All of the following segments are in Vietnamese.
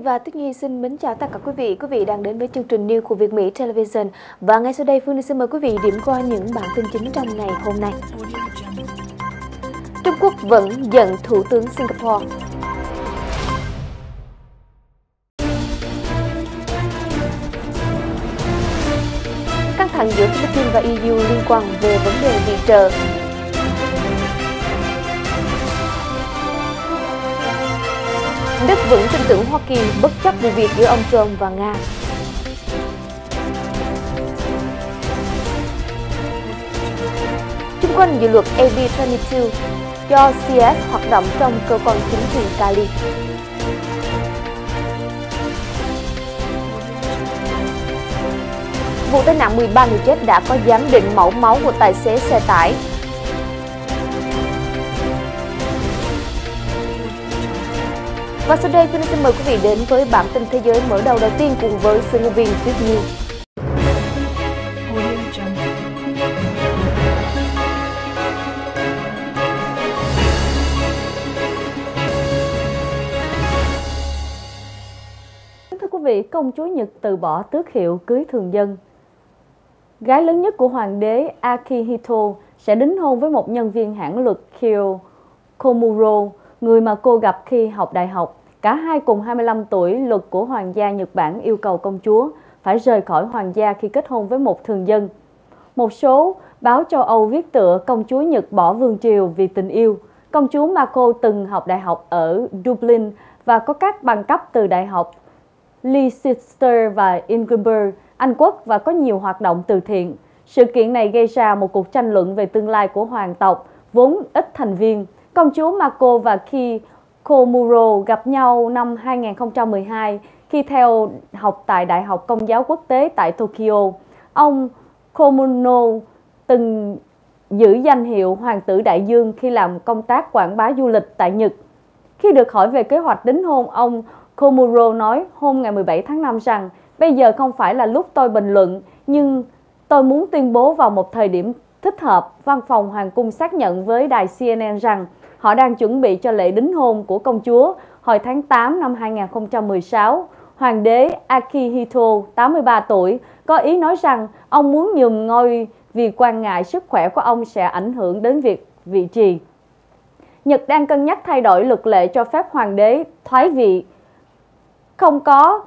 và Tuyết Nhi xin mến chào tất cả quý vị. Quý vị đang đến với chương trình News của Việt Mỹ Television. Và ngay sau đây Phương Linh xin mời quý vị điểm qua những bản tin chính trong ngày hôm nay. Trung Quốc vẫn giận Thủ tướng Singapore. Căng thẳng giữa Philippines và EU liên quan về vấn đề viện trợ. Đức vững tin tưởng Hoa Kỳ bất chấp vụ việc giữa ông Trump và Nga. Xung quanh dự luật AB 22 cho CS hoạt động trong cơ quan chính trị Cali. Vụ tai nạn 13 người chết đã có giám định mẫu máu của tài xế xe tải. Và sau đây, tôi xin mời quý vị đến với bản tin thế giới mở đầu tiên cùng với sự ngôn viên Tuyết Nhi. Thưa quý vị, công chúa Nhật từ bỏ tước hiệu cưới thường dân. Gái lớn nhất của hoàng đế Akihito sẽ đính hôn với một nhân viên hãng luật Kyo Komuro, người mà cô gặp khi học đại học. Cả hai cùng 25 tuổi, luật của Hoàng gia Nhật Bản yêu cầu công chúa phải rời khỏi hoàng gia khi kết hôn với một thường dân. Một số báo châu Âu viết tựa công chúa Nhật bỏ vương triều vì tình yêu. Công chúa Mako từng học đại học ở Dublin và có các bằng cấp từ đại học Leicester và Edinburgh, Anh Quốc và có nhiều hoạt động từ thiện. Sự kiện này gây ra một cuộc tranh luận về tương lai của hoàng tộc vốn ít thành viên. Công chúa Mako và Komuro gặp nhau năm 2012 khi theo học tại Đại học Công giáo Quốc tế tại Tokyo. Ông Komuno từng giữ danh hiệu Hoàng tử Đại Dương khi làm công tác quảng bá du lịch tại Nhật. Khi được hỏi về kế hoạch đính hôn, ông Komuro nói hôm ngày 17 tháng 5 rằng bây giờ không phải là lúc tôi bình luận, nhưng tôi muốn tuyên bố vào một thời điểm thích hợp. Văn phòng Hoàng cung xác nhận với đài CNN rằng họ đang chuẩn bị cho lễ đính hôn của công chúa hồi tháng 8 năm 2016. Hoàng đế Akihito, 83 tuổi, có ý nói rằng ông muốn nhường ngôi vì quan ngại sức khỏe của ông sẽ ảnh hưởng đến việc vị trì. Nhật đang cân nhắc thay đổi luật lệ cho phép hoàng đế thoái vị. Không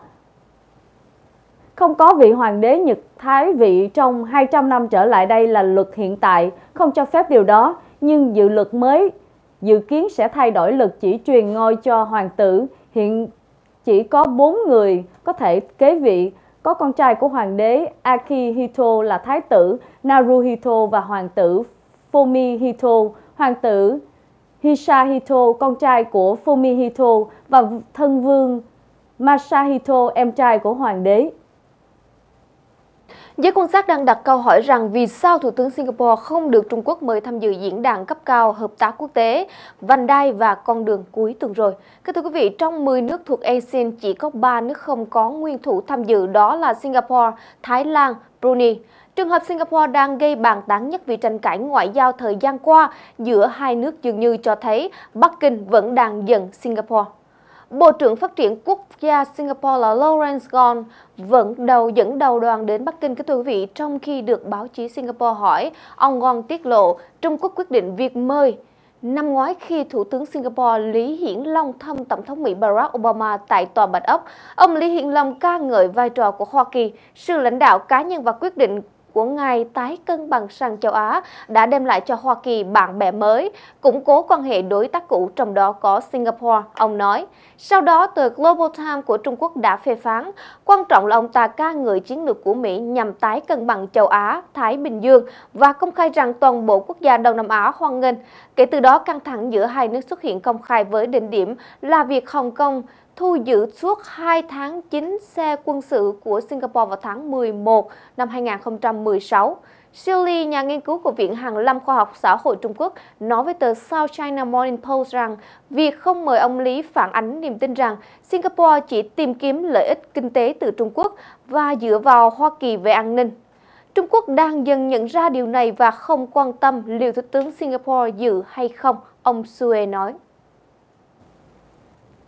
có vị hoàng đế Nhật thoái vị trong 200 năm trở lại đây là luật hiện tại, không cho phép điều đó, nhưng dự luật mới dự kiến sẽ thay đổi luật chỉ truyền ngôi cho hoàng tử. Hiện chỉ có 4 người có thể kế vị, có con trai của hoàng đế Akihito là thái tử Naruhito và hoàng tử Fumihito, hoàng tử Hisahito, con trai của Fumihito và thân vương Masahito, em trai của hoàng đế. Giới quan sát đang đặt câu hỏi rằng vì sao Thủ tướng Singapore không được Trung Quốc mời tham dự diễn đàn cấp cao hợp tác quốc tế vành đai và con đường cuối tuần rồi. Thưa quý vị, trong 10 nước thuộc ASEAN chỉ có 3 nước không có nguyên thủ tham dự, đó là Singapore, Thái Lan, Brunei. Trường hợp Singapore đang gây bàn tán nhất vì tranh cãi ngoại giao thời gian qua giữa hai nước dường như cho thấy Bắc Kinh vẫn đang giận Singapore. Bộ trưởng Phát triển Quốc gia Singapore là Lawrence Wong dẫn đầu đoàn đến Bắc Kinh, thưa quý vị. Trong khi được báo chí Singapore hỏi, ông Wong tiết lộ Trung Quốc quyết định việc mời. Năm ngoái khi Thủ tướng Singapore Lý Hiển Long thăm Tổng thống Mỹ Barack Obama tại Tòa Bạch Ốc, ông Lý Hiển Long ca ngợi vai trò của Hoa Kỳ, sự lãnh đạo cá nhân và quyết định của ngài tái cân bằng sang châu Á đã đem lại cho Hoa Kỳ bạn bè mới, củng cố quan hệ đối tác cũ, trong đó có Singapore, ông nói. Sau đó, tờ Global Times của Trung Quốc đã phê phán, quan trọng là ông ta ca ngợi chiến lược của Mỹ nhằm tái cân bằng châu Á, Thái Bình Dương và công khai rằng toàn bộ quốc gia Đông Nam Á hoan nghênh. Kể từ đó, căng thẳng giữa hai nước xuất hiện công khai với đỉnh điểm là việc Hồng Kông thu giữ suốt 2 tháng 9 xe quân sự của Singapore vào tháng 11 năm 2016. Shirley, nhà nghiên cứu của Viện Hàn lâm Khoa học Xã hội Trung Quốc, nói với tờ South China Morning Post rằng việc không mời ông Lý phản ánh niềm tin rằng Singapore chỉ tìm kiếm lợi ích kinh tế từ Trung Quốc và dựa vào Hoa Kỳ về an ninh. Trung Quốc đang dần nhận ra điều này và không quan tâm liệu Thủ tướng Singapore dự hay không, ông Sue nói.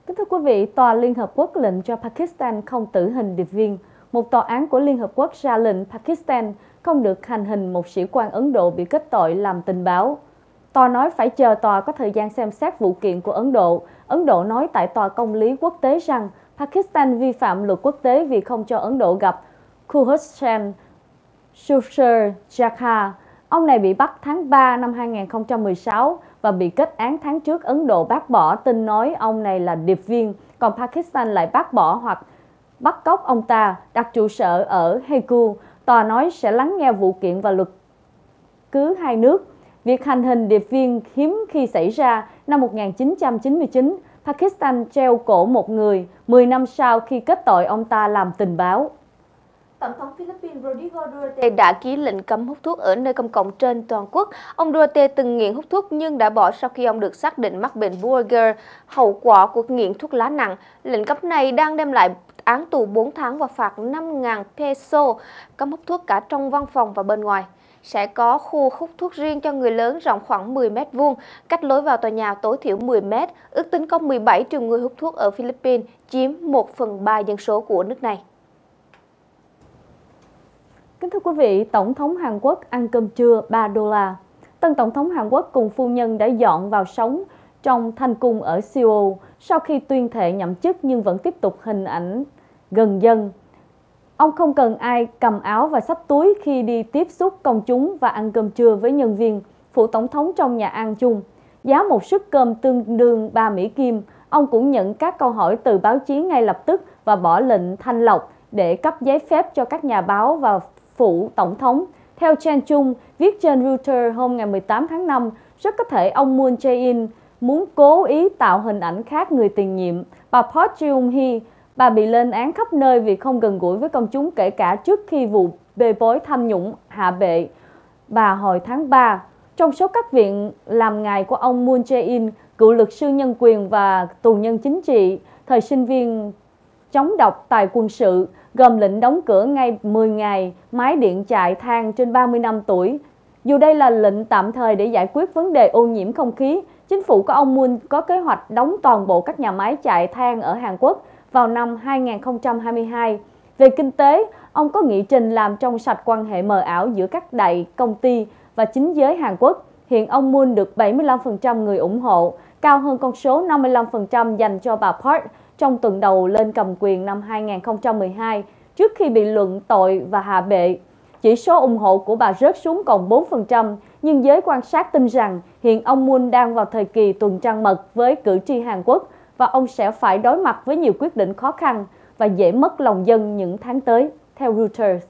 Kính thưa quý vị, Tòa Liên Hợp Quốc lệnh cho Pakistan không tử hình điệp viên. Một tòa án của Liên Hợp Quốc ra lệnh Pakistan không được hành hình một sĩ quan Ấn Độ bị kết tội làm tình báo. Tòa nói phải chờ tòa có thời gian xem xét vụ kiện của Ấn Độ. Ấn Độ nói tại Tòa Công lý Quốc tế rằng Pakistan vi phạm luật quốc tế vì không cho Ấn Độ gặp Hussain Shusher. Ông này bị bắt tháng 3 năm 2016 và bị kết án tháng trước. Ấn Độ bác bỏ tin nói ông này là điệp viên, còn Pakistan lại bác bỏ hoặc bắt cóc ông ta, đặt trụ sở ở Hague. Tòa nói sẽ lắng nghe vụ kiện và luật cứ hai nước. Việc hành hình điệp viên hiếm khi xảy ra. Năm 1999, Pakistan treo cổ một người 10 năm sau khi kết tội ông ta làm tình báo. Tổng thống Philippines Rodrigo Duterte đã ký lệnh cấm hút thuốc ở nơi công cộng trên toàn quốc. Ông Duterte từng nghiện hút thuốc nhưng đã bỏ sau khi ông được xác định mắc bệnh Buerger, hậu quả của nghiện thuốc lá nặng. Lệnh cấm này đang đem lại án tù 4 tháng và phạt 5.000 peso, cấm hút thuốc cả trong văn phòng và bên ngoài. Sẽ có khu hút thuốc riêng cho người lớn rộng khoảng 10 m², cách lối vào tòa nhà tối thiểu 10 m. Ước tính có 17 triệu người hút thuốc ở Philippines, chiếm 1/3 dân số của nước này. Kính thưa quý vị, Tổng thống Hàn Quốc ăn cơm trưa $3. Tân Tổng thống Hàn Quốc cùng phu nhân đã dọn vào sống trong thanh cung ở Seoul sau khi tuyên thệ nhậm chức nhưng vẫn tiếp tục hình ảnh gần dân. Ông không cần ai cầm áo và xách túi khi đi tiếp xúc công chúng và ăn cơm trưa với nhân viên, phụ tổng thống trong nhà ăn chung. Giá một suất cơm tương đương 3 Mỹ Kim. Ông cũng nhận các câu hỏi từ báo chí ngay lập tức và bỏ lệnh thanh lọc để cấp giấy phép cho các nhà báo và phụ tổng thống. Theo Chen Chung, viết trên Reuters hôm ngày 18 tháng 5, rất có thể ông Moon Jae-in muốn cố ý tạo hình ảnh khác người tiền nhiệm. Bà Park Geun-hye, bà bị lên án khắp nơi vì không gần gũi với công chúng kể cả trước khi vụ bê bối tham nhũng hạ bệ bà hồi tháng 3. Trong số các viện làm ngài của ông Moon Jae-in, cựu luật sư nhân quyền và tù nhân chính trị, thời sinh viên chống độc tài quân sự, gồm lệnh đóng cửa ngay 10 ngày máy điện chạy than trên 30 năm tuổi. Dù đây là lệnh tạm thời để giải quyết vấn đề ô nhiễm không khí, chính phủ của ông Moon có kế hoạch đóng toàn bộ các nhà máy chạy than ở Hàn Quốc vào năm 2022. Về kinh tế, ông có nghị trình làm trong sạch quan hệ mờ ảo giữa các đại công ty và chính giới Hàn Quốc. Hiện ông Moon được 75% người ủng hộ, cao hơn con số 55% dành cho bà Park trong tuần đầu lên cầm quyền năm 2012, trước khi bị luận tội và hạ bệ. Chỉ số ủng hộ của bà rớt xuống còn 4%, nhưng giới quan sát tin rằng hiện ông Moon đang vào thời kỳ tuần trăng mật với cử tri Hàn Quốc và ông sẽ phải đối mặt với nhiều quyết định khó khăn và dễ mất lòng dân những tháng tới, theo Reuters.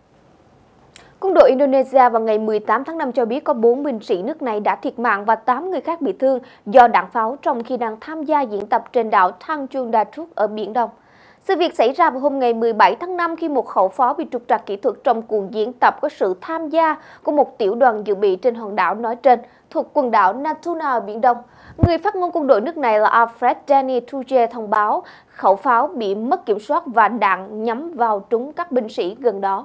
Quân đội Indonesia vào ngày 18 tháng 5 cho biết có 4 binh sĩ nước này đã thiệt mạng và 8 người khác bị thương do đạn pháo trong khi đang tham gia diễn tập trên đảo Tanjung Datuk ở Biển Đông. Sự việc xảy ra vào hôm ngày 17 tháng 5 khi một khẩu pháo bị trục trặc kỹ thuật trong cuộc diễn tập có sự tham gia của một tiểu đoàn dự bị trên hòn đảo nói trên thuộc quần đảo Natuna ở Biển Đông. Người phát ngôn quân đội nước này là Alfred Danny Tuje thông báo khẩu pháo bị mất kiểm soát và đạn nhắm vào trúng các binh sĩ gần đó.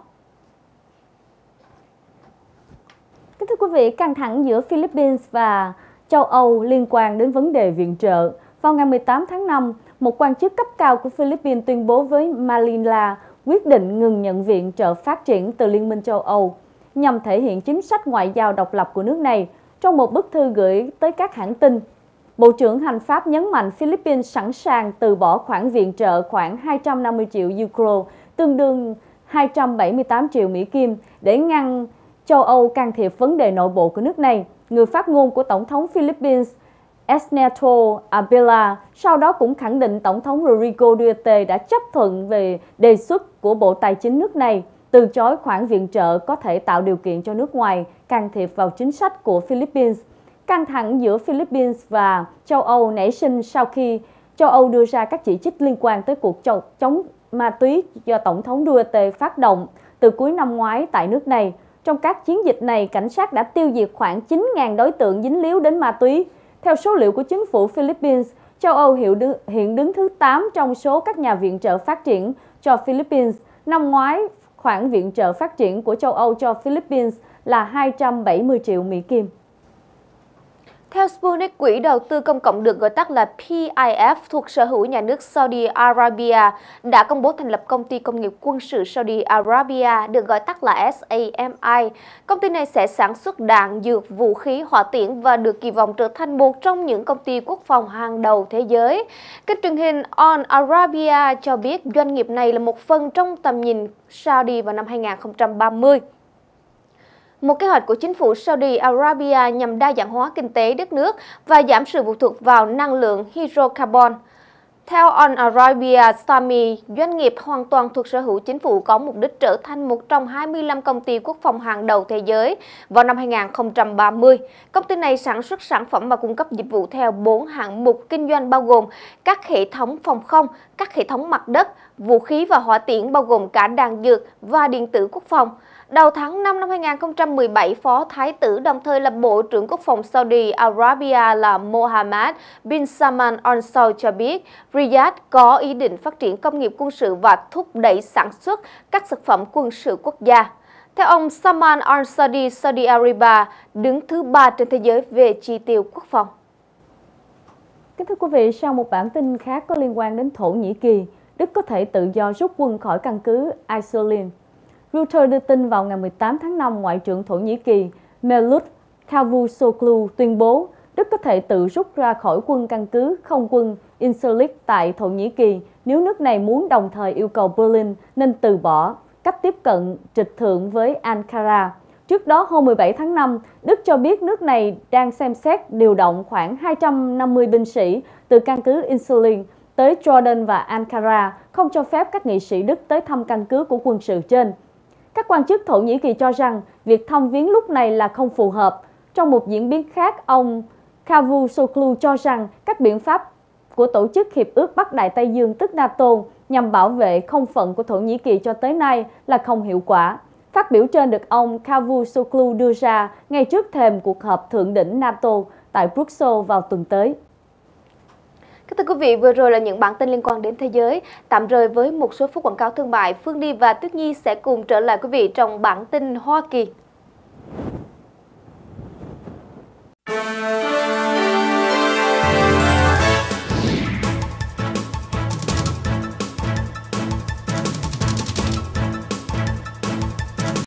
Kính thưa quý vị, căng thẳng giữa Philippines và châu Âu liên quan đến vấn đề viện trợ. Vào ngày 18 tháng 5, một quan chức cấp cao của Philippines tuyên bố với Manila quyết định ngừng nhận viện trợ phát triển từ Liên minh châu Âu nhằm thể hiện chính sách ngoại giao độc lập của nước này. Trong một bức thư gửi tới các hãng tin, Bộ trưởng Hành pháp nhấn mạnh Philippines sẵn sàng từ bỏ khoản viện trợ khoảng 250 triệu euro, tương đương 278 triệu Mỹ Kim, để ngăn châu Âu can thiệp vấn đề nội bộ của nước này. Người phát ngôn của Tổng thống Philippines Ernesto Abela sau đó cũng khẳng định Tổng thống Rodrigo Duterte đã chấp thuận về đề xuất của Bộ Tài chính nước này, từ chối khoản viện trợ có thể tạo điều kiện cho nước ngoài can thiệp vào chính sách của Philippines. Căng thẳng giữa Philippines và châu Âu nảy sinh sau khi châu Âu đưa ra các chỉ trích liên quan tới cuộc chống ma túy do Tổng thống Duterte phát động từ cuối năm ngoái tại nước này. Trong các chiến dịch này, cảnh sát đã tiêu diệt khoảng 9.000 đối tượng dính líu đến ma túy. Theo số liệu của chính phủ Philippines, châu Âu hiện đứng thứ 8 trong số các nhà viện trợ phát triển cho Philippines. Năm ngoái, khoản viện trợ phát triển của châu Âu cho Philippines là 270 triệu Mỹ Kim. Theo Sputnik, quỹ đầu tư công cộng được gọi tắt là PIF thuộc sở hữu nhà nước Saudi Arabia đã công bố thành lập công ty công nghiệp quân sự Saudi Arabia được gọi tắt là SAMI. Công ty này sẽ sản xuất đạn, dược, vũ khí, hỏa tiễn và được kỳ vọng trở thành một trong những công ty quốc phòng hàng đầu thế giới. Kênh truyền hình Al Arabia cho biết doanh nghiệp này là một phần trong tầm nhìn Saudi vào năm 2030. Một kế hoạch của chính phủ Saudi Arabia nhằm đa dạng hóa kinh tế đất nước và giảm sự phụ thuộc vào năng lượng hydrocarbon. Theo Al Arabia Sami, doanh nghiệp hoàn toàn thuộc sở hữu chính phủ có mục đích trở thành một trong 25 công ty quốc phòng hàng đầu thế giới vào năm 2030. Công ty này sản xuất sản phẩm và cung cấp dịch vụ theo 4 hạng mục kinh doanh bao gồm các hệ thống phòng không, các hệ thống mặt đất, vũ khí và hỏa tiễn bao gồm cả đạn dược và điện tử quốc phòng. Đầu tháng 5 năm 2017, Phó Thái tử đồng thời là Bộ trưởng Quốc phòng Saudi Arabia là Mohammed bin Salman Al Saud cho biết Riyadh có ý định phát triển công nghiệp quân sự và thúc đẩy sản xuất các sản phẩm quân sự quốc gia. Theo ông Salman Al Saudi, Saudi Arabia đứng thứ 3 trên thế giới về chi tiêu quốc phòng. Kính thưa quý vị, sau một bản tin khác có liên quan đến Thổ Nhĩ Kỳ, Đức có thể tự do rút quân khỏi căn cứ Isolin. Reuters đưa tin vào ngày 18 tháng 5, Ngoại trưởng Thổ Nhĩ Kỳ Mevlut Cavusoglu tuyên bố Đức có thể tự rút ra khỏi quân căn cứ không quân Incirlik tại Thổ Nhĩ Kỳ nếu nước này muốn, đồng thời yêu cầu Berlin nên từ bỏ cách tiếp cận trịch thượng với Ankara. Trước đó, hôm 17 tháng 5, Đức cho biết nước này đang xem xét điều động khoảng 250 binh sĩ từ căn cứ Incirlik tới Jordan và Ankara, không cho phép các nghị sĩ Đức tới thăm căn cứ của quân sự trên. Các quan chức Thổ Nhĩ Kỳ cho rằng việc thăm viếng lúc này là không phù hợp. Trong một diễn biến khác, ông Cavusoglu cho rằng các biện pháp của Tổ chức Hiệp ước Bắc Đại Tây Dương tức NATO nhằm bảo vệ không phận của Thổ Nhĩ Kỳ cho tới nay là không hiệu quả. Phát biểu trên được ông Cavusoglu đưa ra ngay trước thềm cuộc họp thượng đỉnh NATO tại Brussels vào tuần tới. Thưa quý vị, vừa rồi là những bản tin liên quan đến thế giới. Tạm rời với một số phút quảng cáo thương mại, Phương Đi và Tuyết Nhi sẽ cùng trở lại quý vị trong bản tin Hoa Kỳ.